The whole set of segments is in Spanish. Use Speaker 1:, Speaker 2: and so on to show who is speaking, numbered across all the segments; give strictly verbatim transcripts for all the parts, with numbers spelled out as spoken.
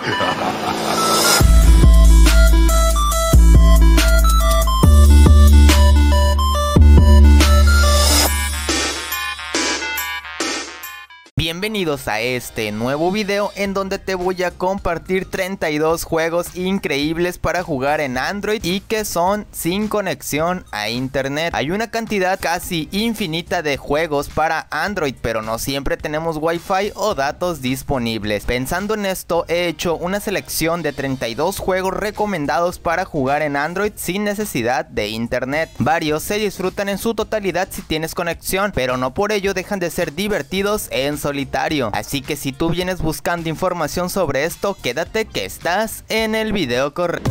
Speaker 1: Bienvenidos a este nuevo video en donde te voy a compartir treinta y dos juegos increíbles para jugar en Android y que son sin conexión a internet. Hay una cantidad casi infinita de juegos para Android, pero no siempre tenemos Wi-Fi o datos disponibles. Pensando en esto, he hecho una selección de treinta y dos juegos recomendados para jugar en Android sin necesidad de internet. Varios se disfrutan en su totalidad si tienes conexión, pero no por ello dejan de ser divertidos en solitario. Así que si tú vienes buscando información sobre esto, quédate que estás en el video correcto.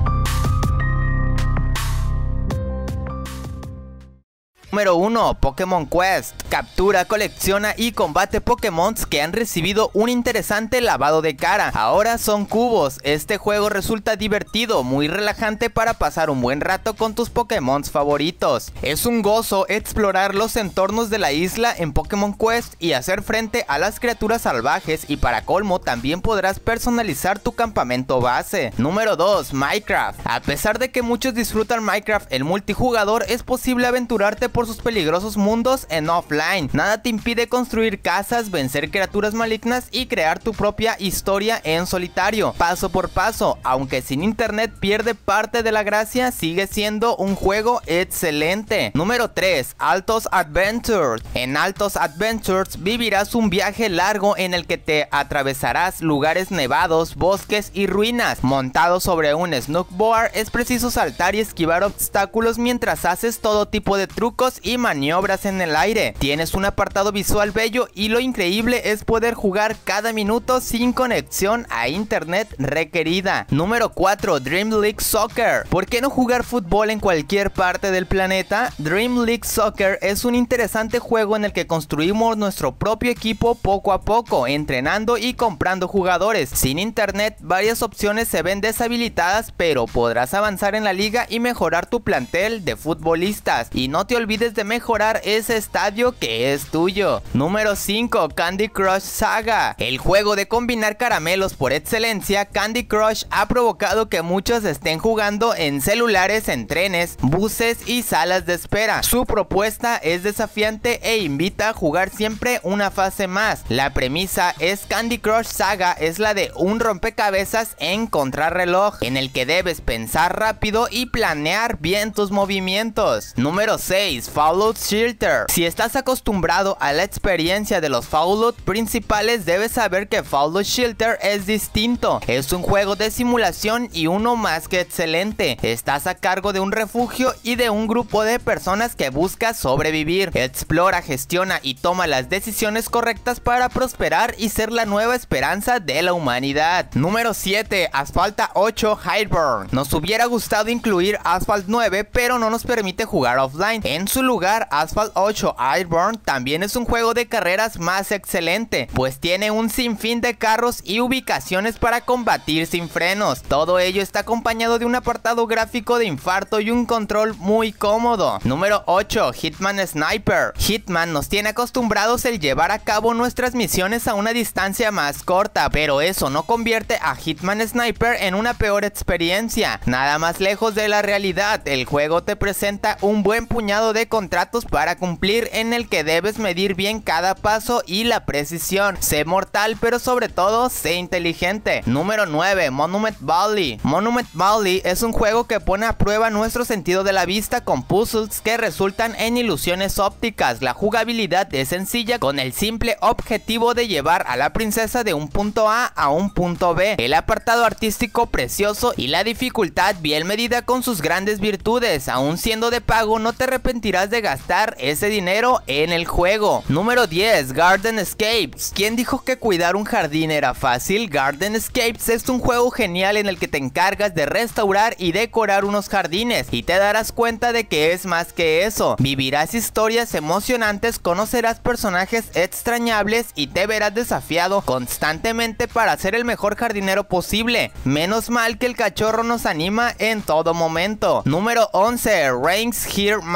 Speaker 1: Número uno. Pokémon Quest. Captura, colecciona y combate Pokémon que han recibido un interesante lavado de cara. Ahora son cubos. Este juego resulta divertido, muy relajante para pasar un buen rato con tus Pokémon favoritos. Es un gozo explorar los entornos de la isla en Pokémon Quest y hacer frente a las criaturas salvajes, y para colmo también podrás personalizar tu campamento base. Número dos. Minecraft. A pesar de que muchos disfrutan Minecraft en multijugador, es posible aventurarte por sus peligrosos mundos en offline. Nada te impide construir casas, vencer criaturas malignas y crear tu propia historia en solitario, paso por paso. Aunque sin internet pierde parte de la gracia, sigue siendo un juego excelente. Número tres. Altos Adventures. En Altos Adventures vivirás un viaje largo en el que te atravesarás lugares nevados, bosques y ruinas. Montado sobre un snowboard, es preciso saltar y esquivar obstáculos mientras haces todo tipo de trucos y maniobras en el aire. Tienes un apartado visual bello y lo increíble es poder jugar cada minuto sin conexión a internet requerida. Número cuatro. Dream League Soccer. ¿Por qué no jugar fútbol en cualquier parte del planeta? Dream League Soccer es un interesante juego en el que construimos nuestro propio equipo poco a poco, entrenando y comprando jugadores. Sin internet, varias opciones se ven deshabilitadas, pero podrás avanzar en la liga y mejorar tu plantel de futbolistas. Y no te olvides de mejorar ese estadio que es tuyo. Número cinco. Candy Crush Saga. El juego de combinar caramelos por excelencia, Candy Crush ha provocado que muchos estén jugando en celulares, en trenes, buses y salas de espera. Su propuesta es desafiante e invita a jugar siempre una fase más. La premisa es Candy Crush Saga es la de un rompecabezas en contrarreloj, en el que debes pensar rápido y planear bien tus movimientos. Número seis. Fallout Shelter. Si estás acostumbrado a la experiencia de los Fallout principales, debes saber que Fallout Shelter es distinto. Es un juego de simulación y uno más que excelente. Estás a cargo de un refugio y de un grupo de personas que busca sobrevivir. Explora, gestiona y toma las decisiones correctas para prosperar y ser la nueva esperanza de la humanidad. Número siete. Asphalt ocho Highburn. Nos hubiera gustado incluir Asphalt nueve, pero no nos permite jugar offline. En su lugar, Asphalt ocho Highburn también es un juego de carreras más excelente, pues tiene un sinfín de carros y ubicaciones para combatir sin frenos. Todo ello está acompañado de un apartado gráfico de infarto y un control muy cómodo. Número ocho. Hitman Sniper. Hitman nos tiene acostumbrados el llevar a cabo nuestras misiones a una distancia más corta, pero eso no convierte a Hitman Sniper en una peor experiencia. Nada más lejos de la realidad. El juego te presenta un buen puñado de contratos para cumplir, en el que debes medir bien cada paso y la precisión. Sé mortal, pero sobre todo sé inteligente. Número nueve. Monument Valley. Monument Valley es un juego que pone a prueba nuestro sentido de la vista con puzzles que resultan en ilusiones ópticas. La jugabilidad es sencilla, con el simple objetivo de llevar a la princesa de un punto A a un punto B. El apartado artístico precioso y la dificultad bien medida con sus grandes virtudes. Aún siendo de pago, no te arrepentirás de gastar ese dinero en el juego. Número diez. Garden Escapes. ¿Quién dijo que cuidar un jardín era fácil? Garden Escapes es un juego genial en el que te encargas de restaurar y decorar unos jardines, y te darás cuenta de que es más que eso. Vivirás historias emocionantes, conocerás personajes extrañables y te verás desafiado constantemente para ser el mejor jardinero posible. Menos mal que el cachorro nos anima en todo momento. Número once. Reigns Here Majesty.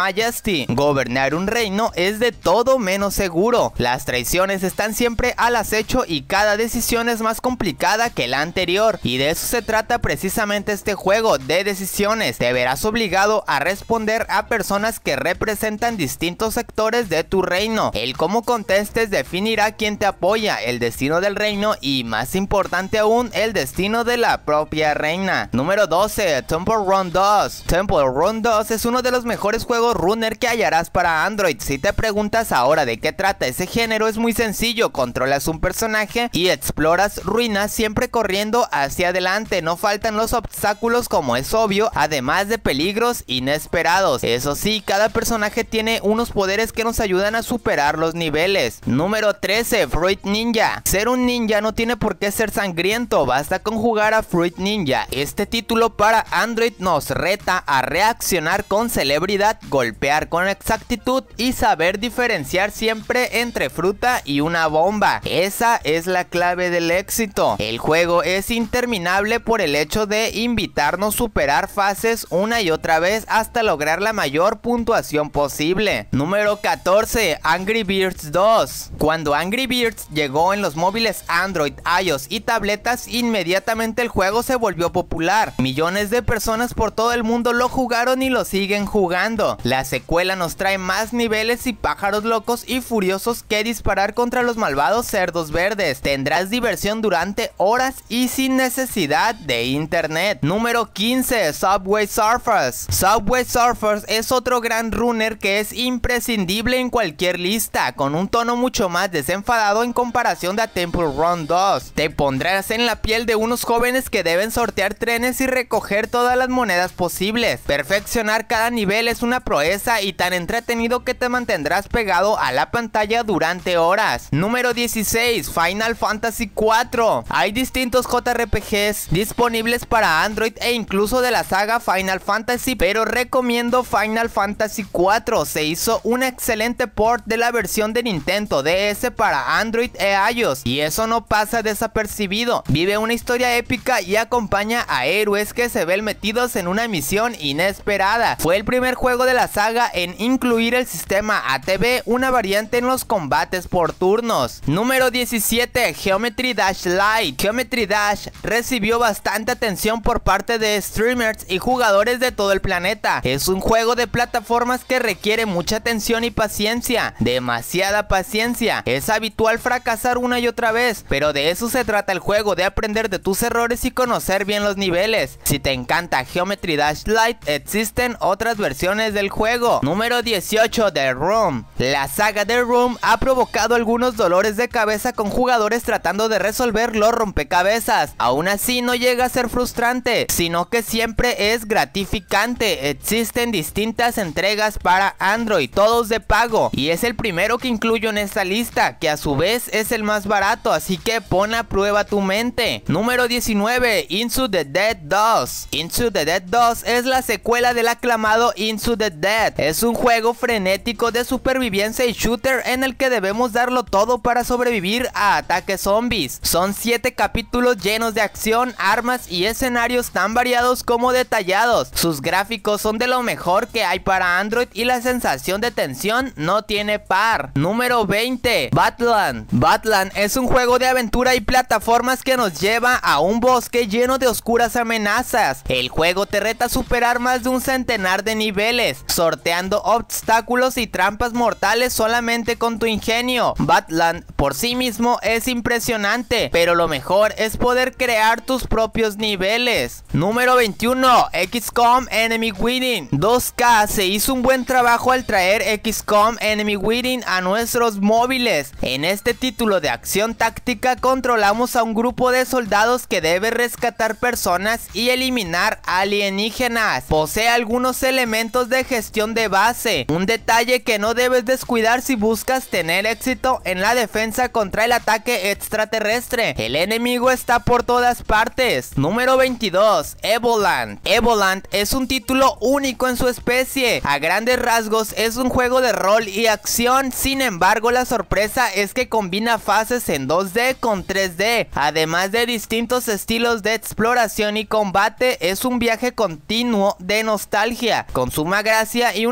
Speaker 1: Dynasty. Gobernar un reino es de todo menos seguro. Las traiciones están siempre al acecho y cada decisión es más complicada que la anterior. Y de eso se trata precisamente este juego de decisiones. Te verás obligado a responder a personas que representan distintos sectores de tu reino. El cómo contestes definirá quién te apoya, el destino del reino y, más importante aún, el destino de la propia reina. Número doce. Temple Run dos. Temple Run dos es uno de los mejores juegos runner que hallarás para Android. Si te preguntas ahora de qué trata ese género, es muy sencillo. Controlas un personaje y exploras ruinas siempre corriendo hacia adelante. No faltan los obstáculos, como es obvio, además de peligros inesperados. Eso sí, cada personaje tiene unos poderes que nos ayudan a superar los niveles. Número trece. Fruit Ninja. Ser un ninja no tiene por qué ser sangriento, basta con jugar a Fruit Ninja. Este título para Android nos reta a reaccionar con celebridad, golpear con exactitud y saber diferenciar siempre entre fruta y una bomba. Esa es la clave del éxito. El juego es interminable por el hecho de invitarnos a superar fases una y otra vez hasta lograr la mayor puntuación posible. Número catorce. Angry Birds dos. Cuando Angry Birds llegó en los móviles Android, iOS y tabletas, inmediatamente el juego se volvió popular. Millones de personas por todo el mundo lo jugaron y lo siguen jugando. La secuela nos trae más niveles y pájaros locos y furiosos que disparar contra los malvados cerdos verdes. Tendrás diversión durante horas y sin necesidad de internet. Número quince. Subway Surfers. Subway Surfers es otro gran runner que es imprescindible en cualquier lista, con un tono mucho más desenfadado en comparación de a Temple Run dos. Te pondrás en la piel de unos jóvenes que deben sortear trenes y recoger todas las monedas posibles. Perfeccionar cada nivel es una proeza y tan entretenido que te mantendrás pegado a la pantalla durante horas. Número dieciséis. Final Fantasy cuatro. Hay distintos J R P Gs disponibles para Android e incluso de la saga Final Fantasy, pero recomiendo Final Fantasy cuatro. Se hizo un excelente port de la versión de Nintendo D S para Android e iOS y eso no pasa desapercibido. Vive una historia épica y acompaña a héroes que se ven metidos en una misión inesperada. Fue el primer juego de la saga en incluir el sistema A T B, una variante en los combates por turnos. Número diecisiete. Geometry Dash Lite. Geometry Dash recibió bastante atención por parte de streamers y jugadores de todo el planeta. Es un juego de plataformas que requiere mucha atención y paciencia, demasiada paciencia. Es habitual fracasar una y otra vez, pero de eso se trata el juego, de aprender de tus errores y conocer bien los niveles. Si te encanta Geometry Dash Lite, existen otras versiones del juego. Número dieciocho. The Room. La saga The Room ha provocado algunos dolores de cabeza con jugadores tratando de resolver los rompecabezas. Aún así no llega a ser frustrante, sino que siempre es gratificante. Existen distintas entregas para Android, todos de pago, y es el primero que incluyo en esta lista, que a su vez es el más barato, así que pon a prueba tu mente. Número diecinueve. Into the Dead dos. Into the Dead dos es la secuela del aclamado Into the Dead. Es un juego frenético de supervivencia y shooter en el que debemos darlo todo para sobrevivir a ataques zombies. Son siete capítulos llenos de acción, armas y escenarios tan variados como detallados. Sus gráficos son de lo mejor que hay para Android y la sensación de tensión no tiene par. Número veinte. Badland. Badland es un juego de aventura y plataformas que nos lleva a un bosque lleno de oscuras amenazas. El juego te reta a superar más de un centenar de niveles, sorteando obstáculos y trampas mortales solamente con tu ingenio. Badland por sí mismo es impresionante, pero lo mejor es poder crear tus propios niveles. Número veintiuno. X COM Enemy Within. dos K se hizo un buen trabajo al traer X COM Enemy Within a nuestros móviles. En este título de acción táctica controlamos a un grupo de soldados que debe rescatar personas y eliminar alienígenas. Posee algunos elementos de gestión de base, un detalle que no debes descuidar si buscas tener éxito en la defensa contra el ataque extraterrestre. El enemigo está por todas partes. Número veintidós. Evoland. Evoland es un título único en su especie. A grandes rasgos es un juego de rol y acción, sin embargo la sorpresa es que combina fases en dos D con tres D, además de distintos estilos de exploración y combate. Es un viaje continuo de nostalgia, con suma gracia y una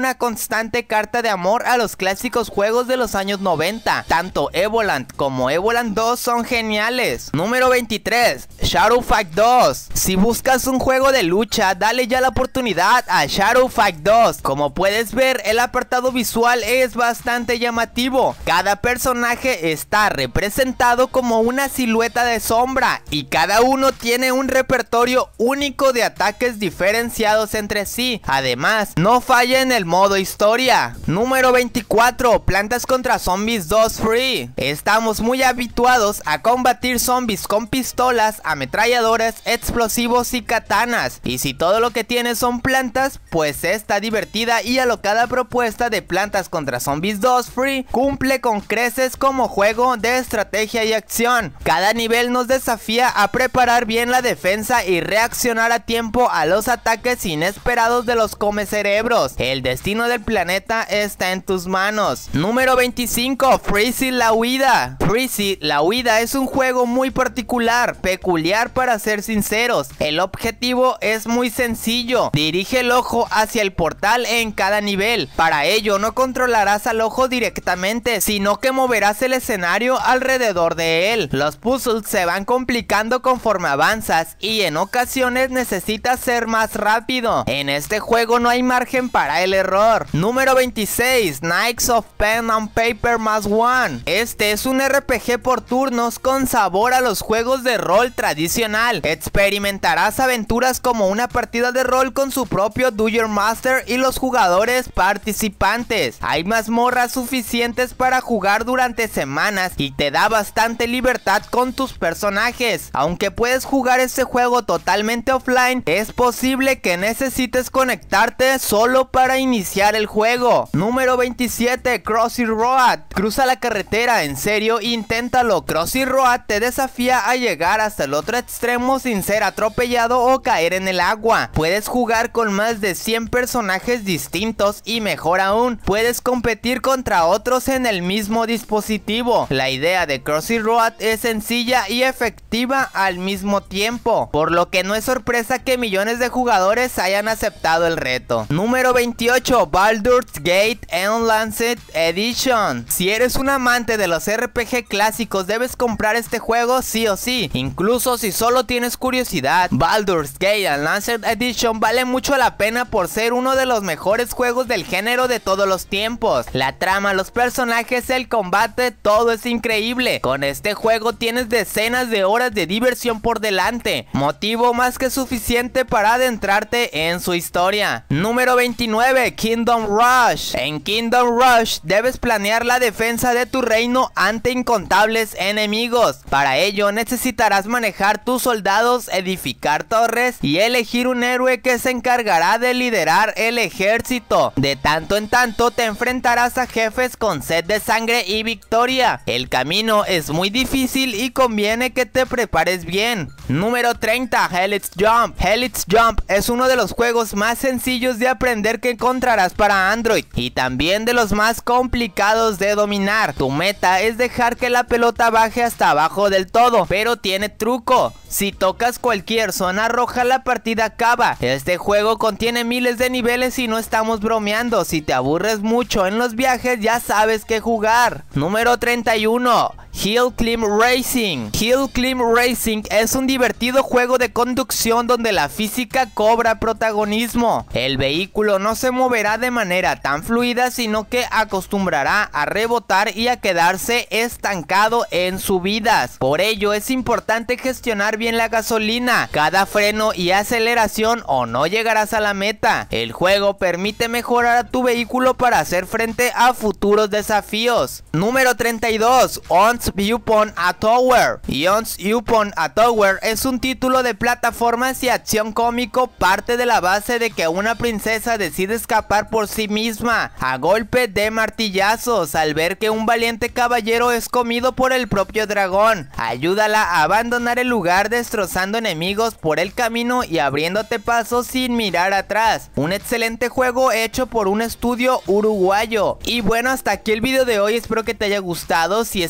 Speaker 1: una constante carta de amor a los clásicos juegos de los años noventa. Tanto Evoland como Evoland dos son geniales. Número veintitrés. Shadow Fight dos. Si buscas un juego de lucha, dale ya la oportunidad a Shadow Fight dos. Como puedes ver, el apartado visual es bastante llamativo. Cada personaje está representado como una silueta de sombra y cada uno tiene un repertorio único de ataques diferenciados entre sí. Además, no falla en el modo historia. Número veinticuatro. Plantas contra Zombies dos Free. Estamos muy habituados a combatir zombies con pistolas, ametralladoras, explosivos y katanas. Y si todo lo que tienes son plantas, pues esta divertida y alocada propuesta de Plantas contra Zombies dos Free cumple con creces como juego de estrategia y acción. Cada nivel nos desafía a preparar bien la defensa y reaccionar a tiempo a los ataques inesperados de los comecerebros. El destino del planeta está en tus manos. Número veinticinco. Freezy la huida. Freezy la huida es un juego muy particular, peculiar para ser sinceros. El objetivo es muy sencillo. Dirige el ojo hacia el portal en cada nivel. Para ello no controlarás al ojo directamente, sino que moverás el escenario alrededor de él. Los puzzles se van complicando conforme avanzas y en ocasiones necesitas ser más rápido. En este juego no hay margen para el error. Número veintiséis. Knights of Pen and Paper Más One. Este es un R P G por turnos con sabor a los juegos de rol tradicional. Experimentarás aventuras como una partida de rol con su propio Do Your Master y los jugadores participantes. Hay mazmorras suficientes para jugar durante semanas y te da bastante libertad con tus personajes. Aunque puedes jugar este juego totalmente offline, es posible que necesites conectarte solo para iniciar el juego. Número veintisiete. Crossy Road. Cruza la carretera, en serio, inténtalo. Crossy Road te desafía a llegar hasta el otro extremo sin ser atropellado o caer en el agua. Puedes jugar con más de cien personajes distintos y mejor aún, puedes competir contra otros en el mismo dispositivo. La idea de Crossy Road es sencilla y efectiva al mismo tiempo, por lo que no es sorpresa que millones de jugadores hayan aceptado el reto. Número veintiocho. Baldur's Gate Enhanced Edition. Si eres un amante de los R P G clásicos, debes comprar este juego sí o sí, incluso si solo tienes curiosidad. Baldur's Gate Enhanced Edition vale mucho la pena por ser uno de los mejores juegos del género de todos los tiempos. La trama, los personajes, el combate, todo es increíble. Con este juego tienes decenas de horas de diversión por delante, motivo más que suficiente para adentrarte en su historia. Número veintinueve. Kingdom Rush. En Kingdom Rush debes planear la defensa de tu reino ante incontables enemigos. Para ello necesitarás manejar tus soldados, edificar torres y elegir un héroe que se encargará de liderar el ejército. De tanto en tanto te enfrentarás a jefes con sed de sangre y victoria. El camino es muy difícil y conviene que te prepares bien. Número treinta. Helix Jump. Helix Jump es uno de los juegos más sencillos de aprender que encontrarás para Android y también de los más complicados de dominar. Tu meta es dejar que la pelota baje hasta abajo del todo, pero tiene truco. Si tocas cualquier zona roja, la partida acaba. Este juego contiene miles de niveles y no estamos bromeando. Si te aburres mucho en los viajes, ya sabes qué jugar. Número treinta y uno. Hill Climb Racing. Hill Climb Racing es un divertido juego de conducción donde la física cobra protagonismo. El vehículo no se moverá de manera tan fluida, sino que acostumbrará a rebotar y a quedarse estancado en subidas. Por ello es importante gestionar bien la gasolina, cada freno y aceleración o no llegarás a la meta. El juego permite mejorar a tu vehículo para hacer frente a futuros desafíos. Número treinta y dos. Once Upon a Tower. Once Upon a Tower es un título de plataformas y acción cómico, parte de la base de que una princesa decide escapar por sí misma a golpe de martillazos al ver que un valiente caballero es comido por el propio dragón. Ayúdala a abandonar el lugar destrozando enemigos por el camino y abriéndote paso sin mirar atrás. Un excelente juego hecho por un estudio uruguayo. Y bueno, hasta aquí el video de hoy, espero que te haya gustado. Si es así,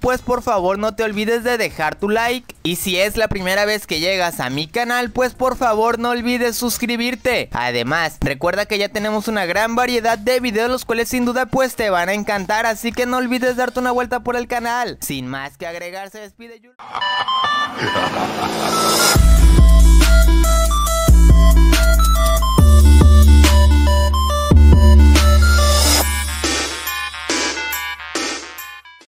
Speaker 1: pues por favor no te olvides de dejar tu like. Y si es la primera vez que llegas a mi canal, pues por favor no olvides suscribirte. Además, recuerda que ya tenemos una gran variedad de videos, los cuales sin duda pues te van a encantar, así que no olvides darte una vuelta por el canal. Sin más que agregar, se despide Julio.